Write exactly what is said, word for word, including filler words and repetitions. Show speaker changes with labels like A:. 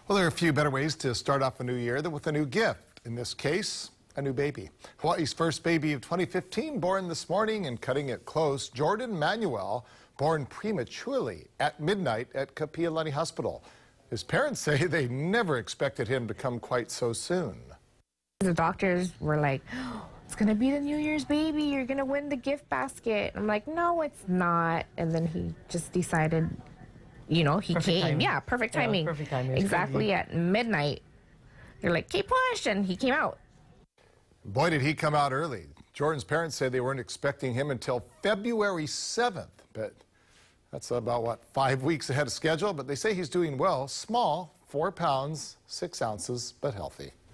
A: Well, there are a few better ways to start off a new year than with a new gift. In this case, a new baby. Hawaii's first baby of twenty fifteen born this morning, and cutting it close, Jordan Manuel, born prematurely at midnight at Kapiolani Hospital. His parents say they never expected him to come quite so soon.
B: The doctors were like, oh, it's going to be the New Year's baby. You're going to win the gift basket. I'm like, no, it's not. And then he just decided, you know, he
C: perfect
B: came.
C: Timing.
B: Yeah, perfect timing.
C: Yeah, perfect timing.
B: Exactly at midnight. They're like, okay, push. And he came out.
A: Boy, did he come out early. Jordan's parents said they weren't expecting him until February seventh. But that's about, what, five weeks ahead of schedule. But they say he's doing well. Small, four pounds, six ounces, but healthy.